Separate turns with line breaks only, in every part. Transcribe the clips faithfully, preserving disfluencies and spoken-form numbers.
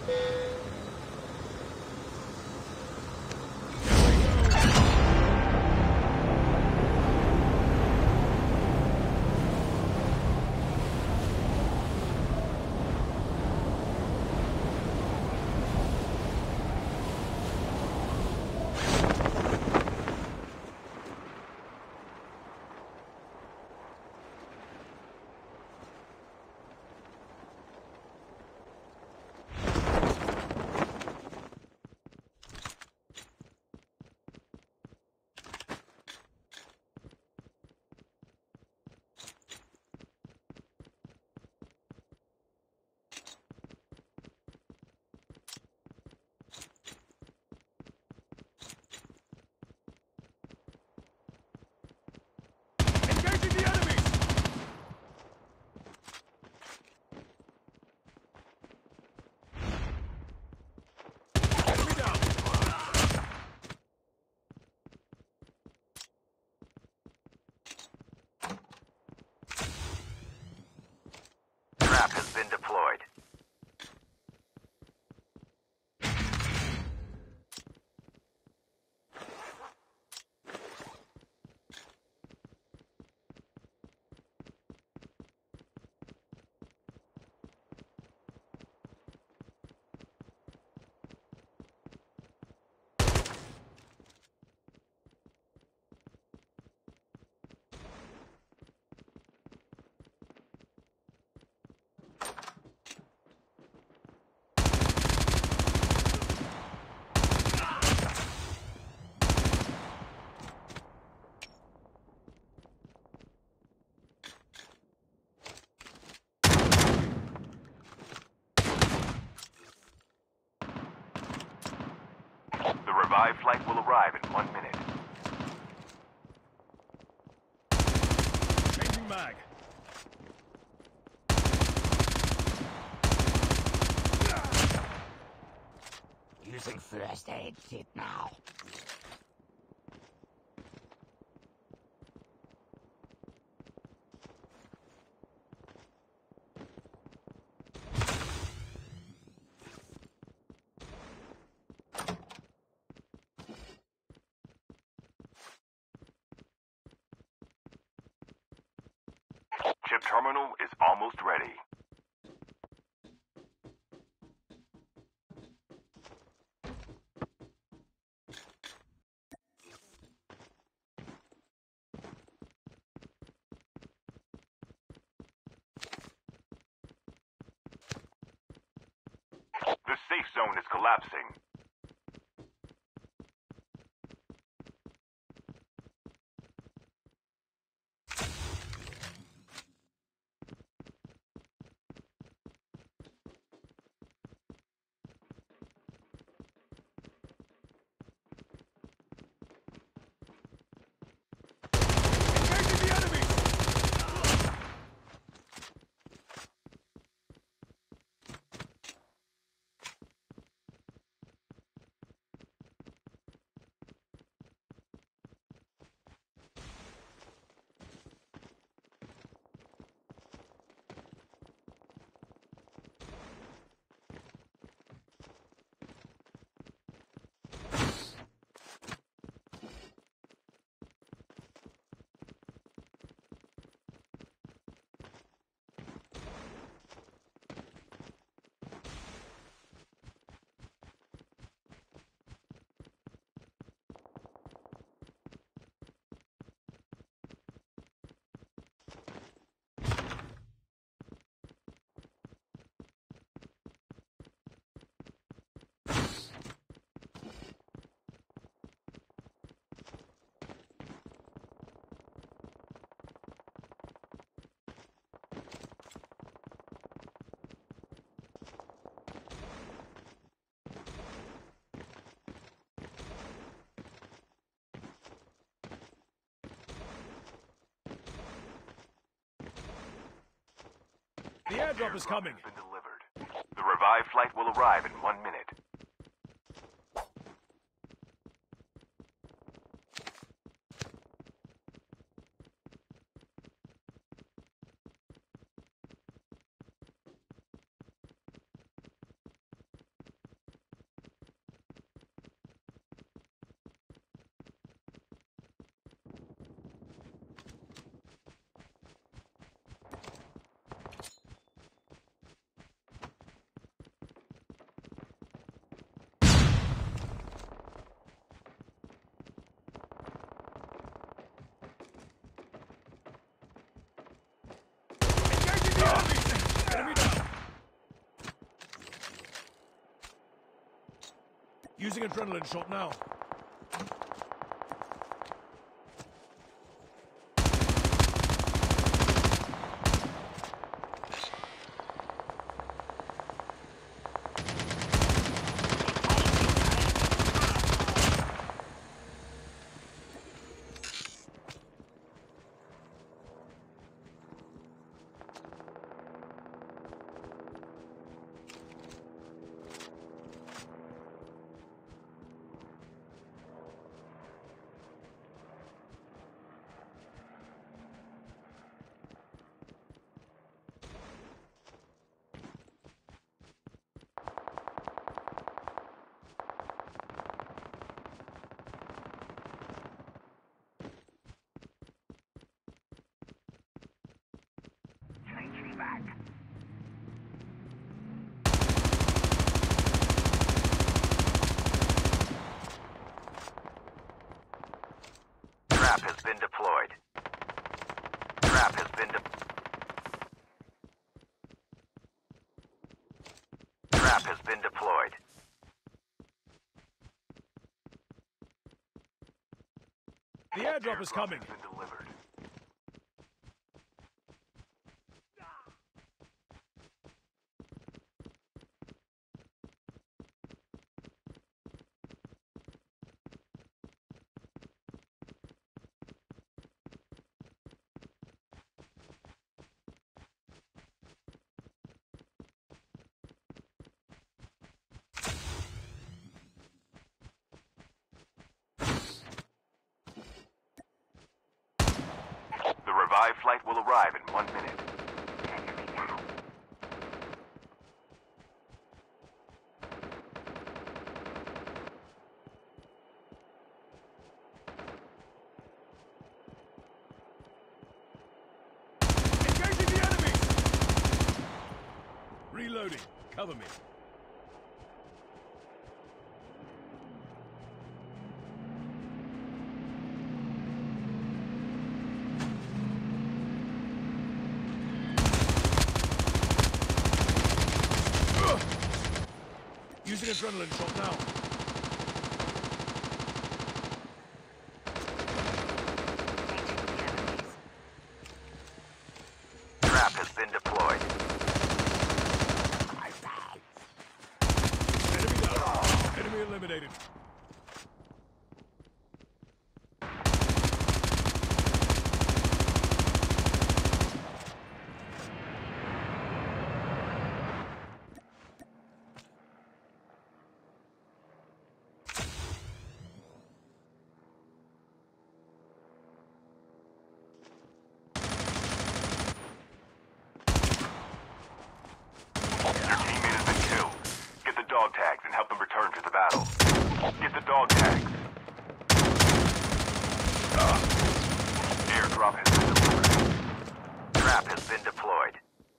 Engaging the enemies! Enemy down!
Trap has been deployed. The revived flight will arrive in one minute.
Changing mag.
Using first aid kit now.
Chip terminal is almost ready. The safe zone is collapsing.
Engaging the enemies! The airdrop is coming.
Has been delivered. The revived flight will arrive in one minute.
Using adrenaline shot now.
Trap has been deployed. Trap has been de Trap has been deployed.
The airdrop is coming.
Has been delivered. The revived flight will arrive in one minute.
Engaging the enemies! Reloading. Cover me. Using adrenaline shot now.
Trap has been deployed.
Enemy down. Enemy eliminated.
Your teammate has been killed. Get the dog tags and help them return to the battle. Get the dog tags. Airdrop has been delivered. Trap has been deployed.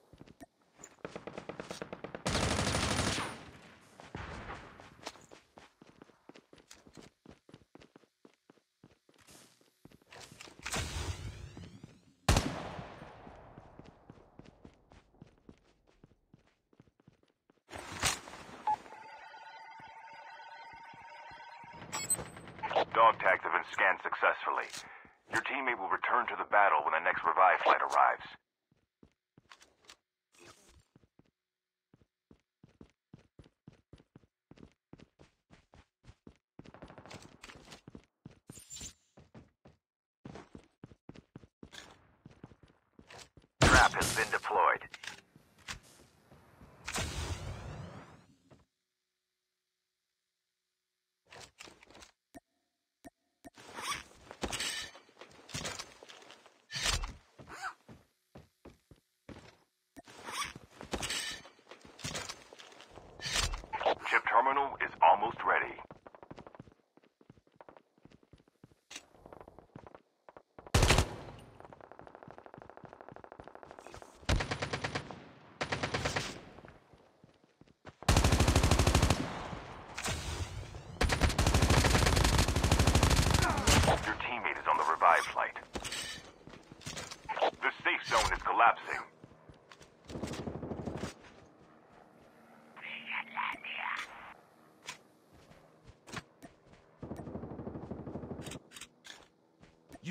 Dog tags have been scanned successfully. Your teammate will return to the battle when the next revive flight arrives. Trap has been deployed. Chip terminal is almost ready. Your teammate is on the revive flight. The safe zone is collapsing.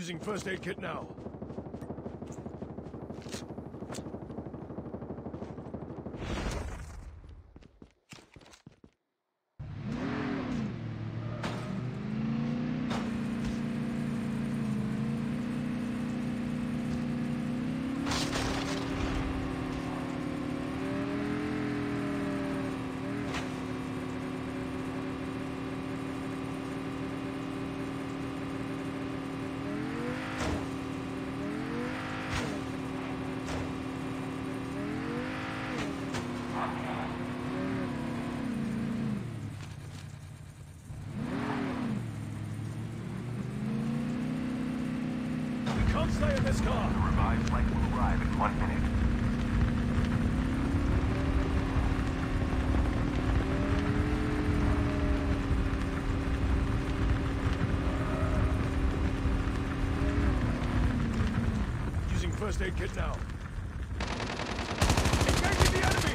Using first aid kit now. Can't stay in this car.
The revived flight will arrive in one minute.
Using first aid kit now. Engaging the enemy!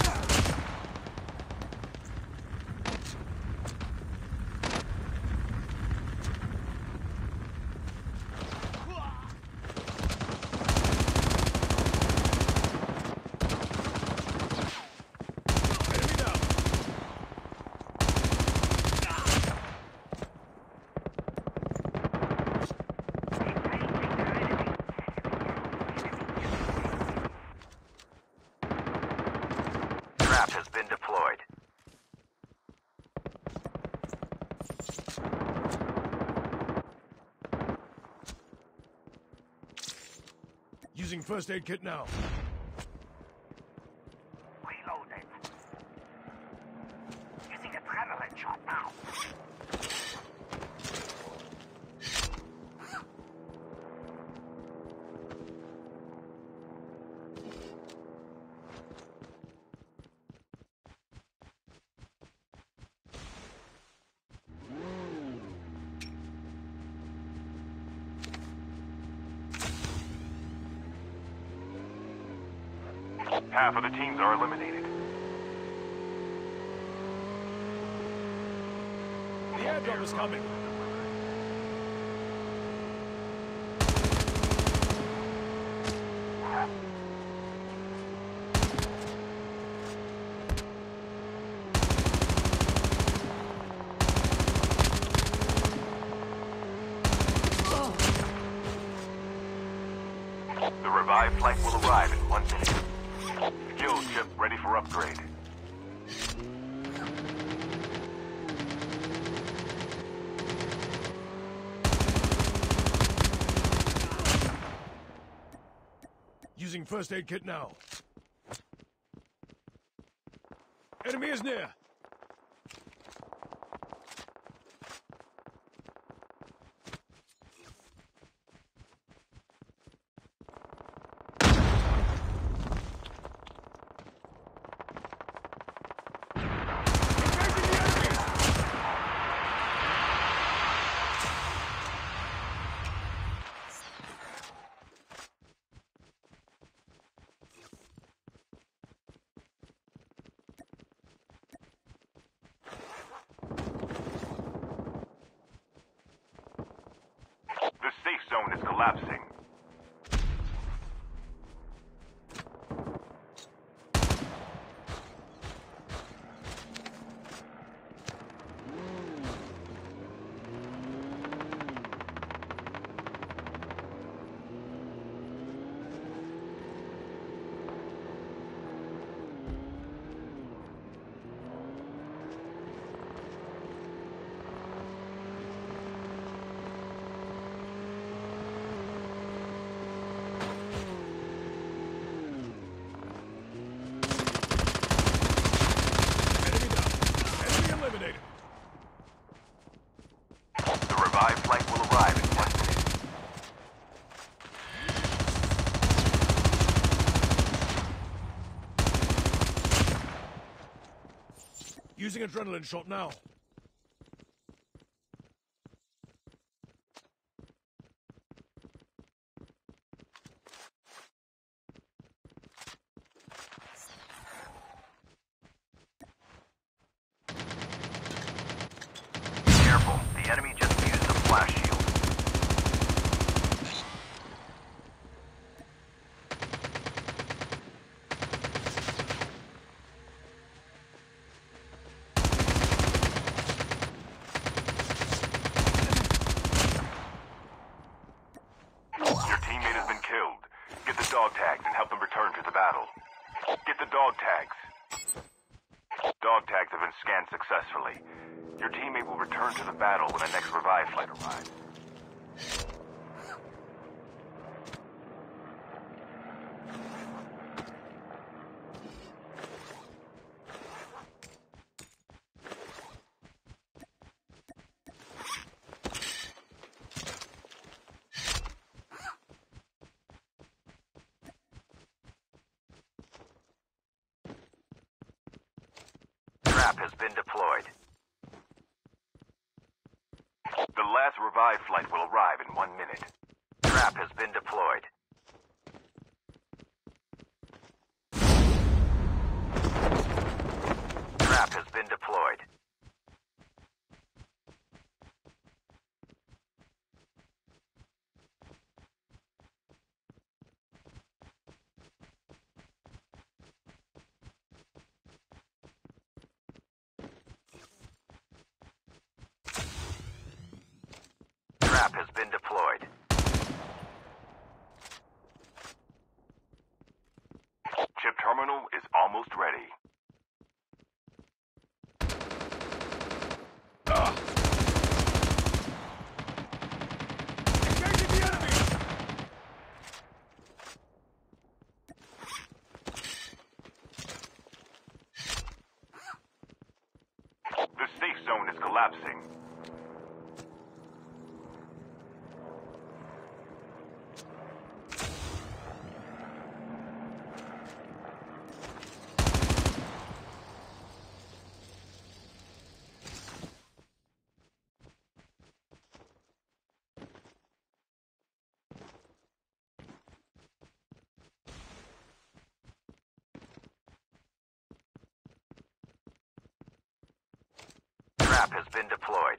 Enemy down.
Trap has been deployed.
Using first aid kit now.
Reloading. Using adrenaline shot now.
Half of the teams are eliminated.
The airdrop is coming.
The revived flight will arrive in one minute. Fuel ship ready for upgrade.
Using first aid kit now. Enemy is near. Engaging the enemy!
The safe zone is collapsing.
Enemy down. Enemy eliminated.
The revived flight will arrive in one minute.
Using adrenaline shot now.
Careful, the enemy just used a flash shield. Dog tags have been scanned successfully. Your teammate will return to the battle when the next revive flight arrives. Trap has been deployed. The last revive flight will arrive in one minute. Trap has been deployed. Trap has been deployed. Trap has been deployed. Chip terminal is almost ready.
Ah! Engaging the enemy!
The safe zone is collapsing. Trap has been deployed.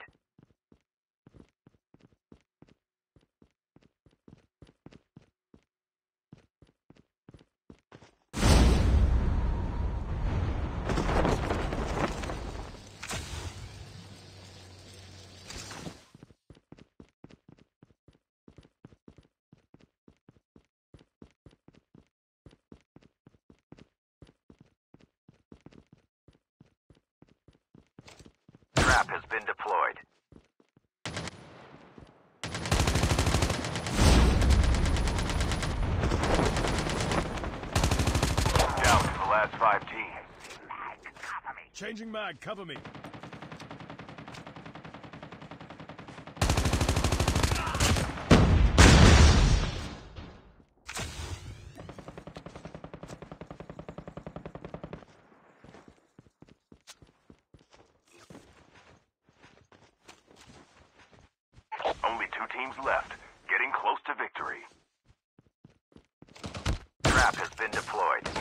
Trap has been deployed. Down to the last five teams.
Mag, cover me.
Changing mag, cover me.
Only two teams left, getting close to victory. Trap has been deployed.